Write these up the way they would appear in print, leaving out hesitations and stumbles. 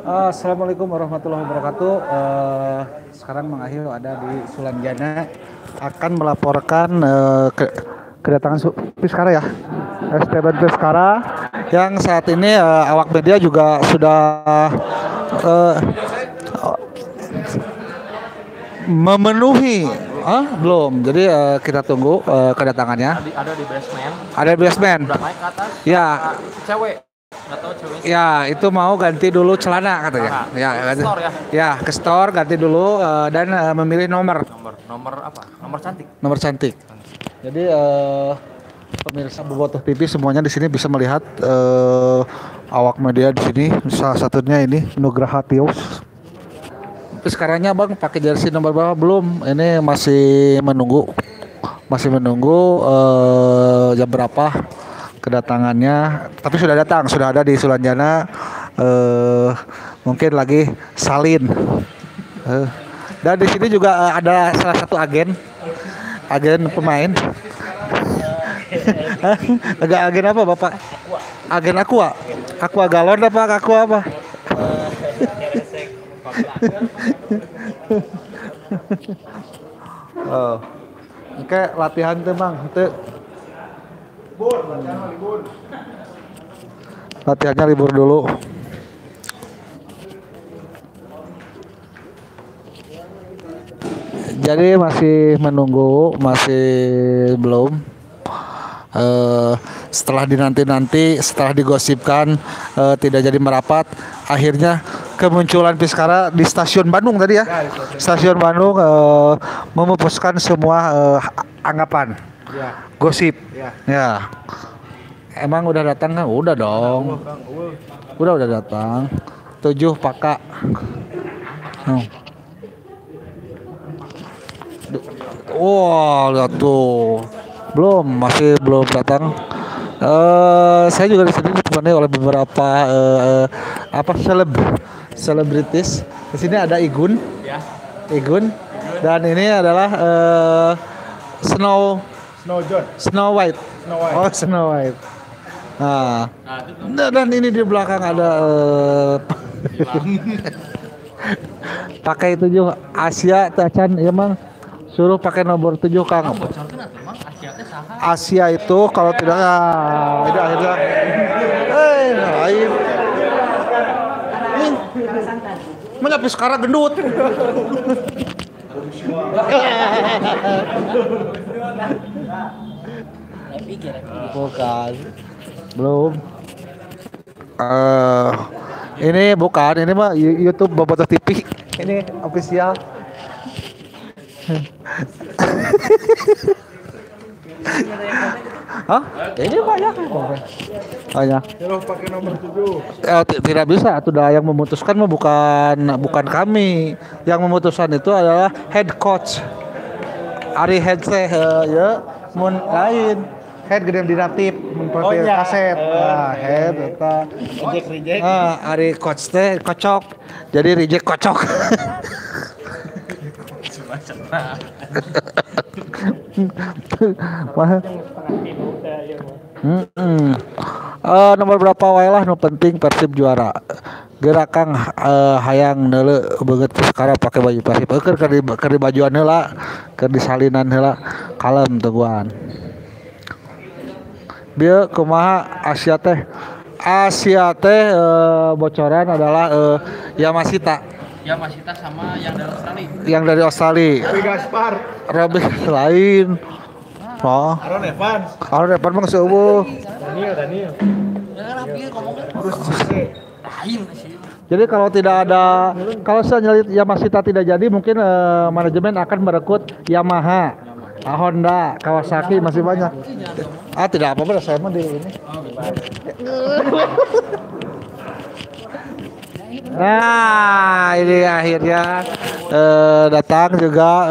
Assalamualaikum warahmatullahi wabarakatuh. Sekarang Mang Ahil ada di Sulanjana akan melaporkan kedatangan Piskara ya, STB Piskara yang saat ini awak media juga sudah eh, memenuhi. Belum. Jadi kita tunggu kedatangannya. Ada di basement. Ada di basement. Udah naik ke atas. Ya. Cewek. Nggak tahu cewek. Ya, itu mau ganti dulu celana katanya. Ya, ganti. Store ya. Ya, ke store ganti dulu dan memilih nomor. Nomor apa? Nomor cantik. Nomor cantik. Jadi pemirsa Bobotoh TV semuanya di sini bisa melihat awak media di sini. Salah satunya ini Nugraha Tius. Terus sekarangnya Bang pakai jersey nomor berapa belum? Ini masih menunggu. Masih menunggu jam berapa kedatangannya, tapi sudah datang, sudah ada di Sulanjana. Mungkin lagi salin. Dan di sini juga ada salah satu agen pemain. Agen apa Bapak? Agen Aqua galon apa Aqua apa? Oh. Oke, latihan tuh Bang, itu latihannya libur dulu. Jadi masih menunggu, masih belum. Setelah dinanti-nanti, setelah digosipkan tidak jadi merapat, akhirnya kemunculan Piskara di stasiun Bandung tadi ya. Stasiun Bandung memupuskan semua anggapan. Ya. Gosip. Ya. Emang udah datang kan? Udah dong. Udah datang. 7 Paka. Lihat tuh. Masih belum datang. Saya juga di sini ditemani oleh beberapa selebritis. Di sini ada Igun. Ya. Igun. Dan ini adalah Snow White. Oh, Snow White. Nah, dan ini di belakang ada pakai 7 Asia Tacan ya Mang. Suruh pakai nomor 7 Kang. Asia itu kalau tidak itu akhirnya lain. Menyapa sekarang gendut. Bukan. Belum. Ini bukan, ini mah YouTube Bobotoh TV. Ini official. Hah? Ini banyak. Banyak. Terus pakai nomor 7. Tidak bisa, sudah yang memutuskan mah bukan kami. Yang memutuskan itu adalah head coach. Ari head ya mun lain. Head gede di natip memprotes kaset. Nah, head eta Reject. Ari coach teh kocok. Jadi reject kocok. Nomor berapa wae lah nu penting Persib juara. Gerakan hayang neule beungeut sekarang pakai baju Persib. Keur di bajuan heula, keur di salinan heula. Kalem teguan. Dia kumaha Asia teh bocoran adalah Yamashita. Yamashita sama yang dari Australia. Yang dari Australia. Tapi Gaspar. Robin lain. Oh. Aaron Evans mah seueuh. Daniel. Jadi kalau Yamashita tidak jadi mungkin manajemen akan merekrut Yamaha, Honda, Kawasaki masih banyak. Tidak apa-apa saya mah di ini. Nah, ini akhirnya datang juga.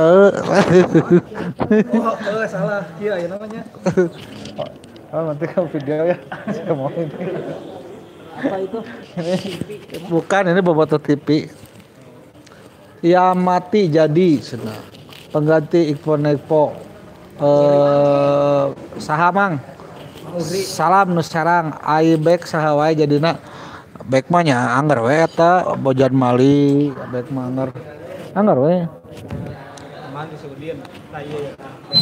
Salah. Iya, namanya. Nanti kamu video ya. Saya mau ini. Apa itu? Bukan, ini Bobotoh TV. Yamati jadi senang. Pengganti Iqbal Nekpo. Sahamang. Salam nu sarang Aibek saha wae jadina Baik mah nya anggar we eta Bojan Mali, baik mah anggar we. Aman di Saudian. Nah iya.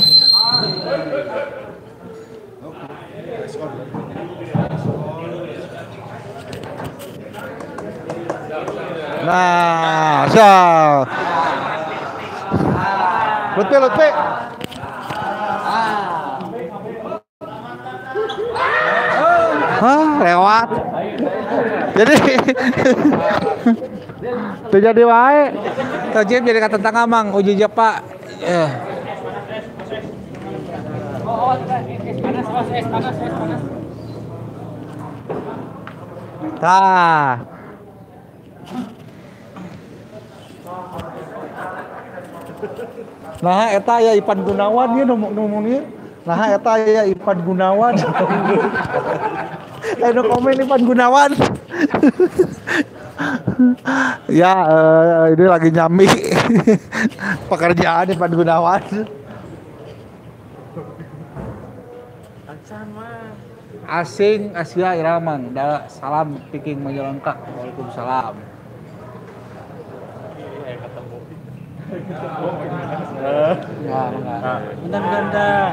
Nah, so. Lutfi. Hah, lewat. Jadi tuh jadi wae. Tajib jadi kata tentang amang uji Pak. Es panas. Tah. Nah, eta ya Ipan Gunawan ieu ngomong ieu. Nah, eta ya Ipan Gunawan. Ayo komen Ipan Gunawan. Ya, ini lagi nyambi pekerjaan Ipan Gunawan. Asing Asia Iraman, salam piking Majalengka. Waalaikumsalam. Ya, enggak. Gendang.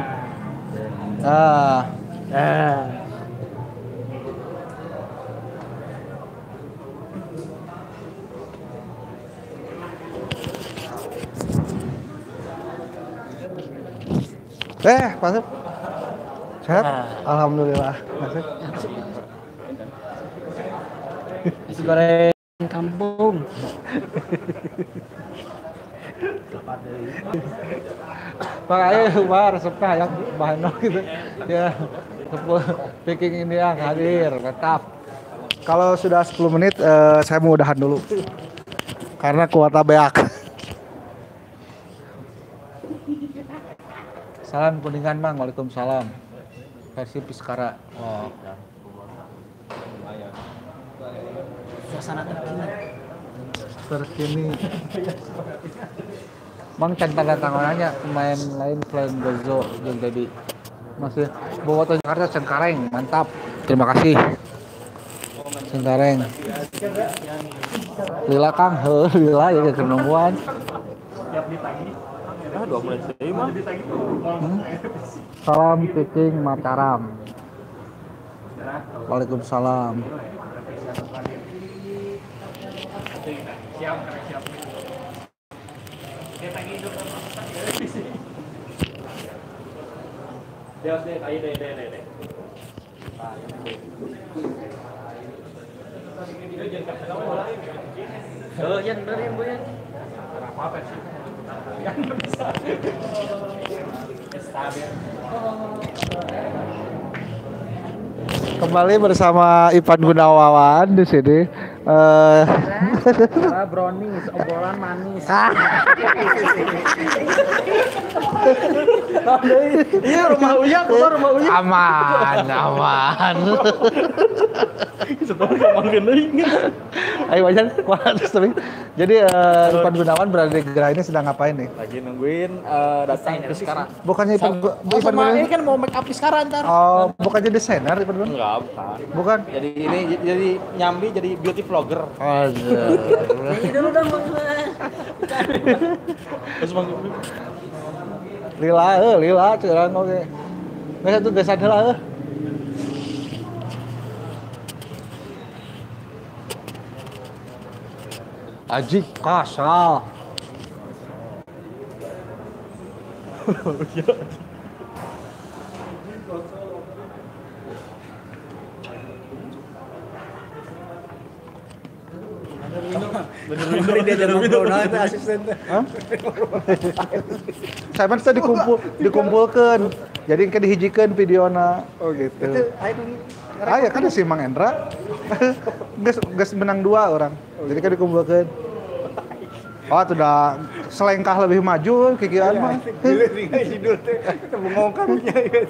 Masuk. Sehat? Alhamdulillah. Masuk. Nasi goreng kampung. Makanya resepnya yang bahan gitu. Ya, picking ini yang hadir, tetap. Kalau sudah 10 menit, saya mau udahan dulu. Karena kuota beak. Salam Kuningan Mang, waalaikumsalam. Versi Piskara. Oh. Suasana terkini. Bang can tanda tangannya pemain lain selain Gozo yang tadi masih Bowoto Jakarta Cengkareng, mantap. Terima kasih. Cengkareng. Lila Kang, lila ya kenungguan. Siap ditagi. 2 menit deui mah. Salam Picking Mataram. Waalaikumsalam. Siap. Yan benerin Bu Yan. Apa sih? Kan bisa. Kembali bersama Ipan Gunawan di sini. Brownies, obrolan manis. Iya rumah Uya, keluar rumah Uya. Aman. Setelah gampang geuning. Ayo wajan, tapi. Jadi Ipan Gunawan berada di Gerah ini sedang ngapain nih? Lagi nungguin datang ke sekarang. Bukannya Ipan Sama ini kan mau make up di sekarang ntar. Oh, bukannya desainer Ipan Gunawan? Enggak, bukan. Bukan. Jadi ini jadi nyambi jadi beauty vlogger. Ini dulu dong Bang. Terus Bang Lila curang oke. Nggak satu desain heula Aji kasal. bener-bener dia jadi ngobrol itu asistennya. Saya mah dikumpulkan. Jadi kan dihijikeun videona. Oh gitu. Ya kan si Mang Endra. Geus menang 2 orang. Jadi kan dikumpulkan. Oh, sudah selengkah lebih maju kikian mah. Sidul teh ketemu ngongkangnya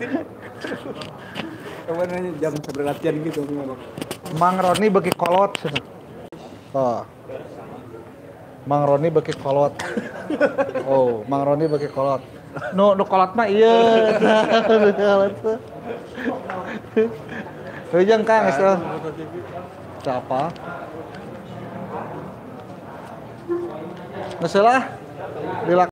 Kapan jam berlatihan gitu Mang Roni beki kolot. Oh. Mang Roni beki kolot. Oh, Mang Roni beki kolot. Nu kolot mah ieu. Kolot. Heujeung Kang geus. teh apa. Ngeuseulah